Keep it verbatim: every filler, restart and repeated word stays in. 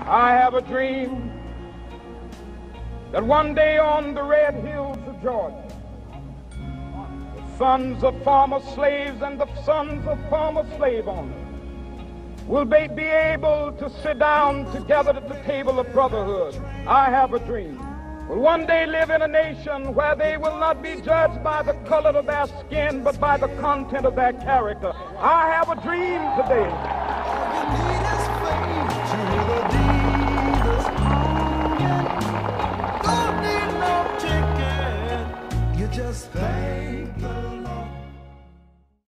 I have a dream that one day on the red hills of Georgia, the sons of former slaves and the sons of former slave owners will be be able to sit down together at the table of brotherhood. I have a dream. Will one day live in a nation where they will not be judged by the color of their skin, but by the content of their character. I have a dream today.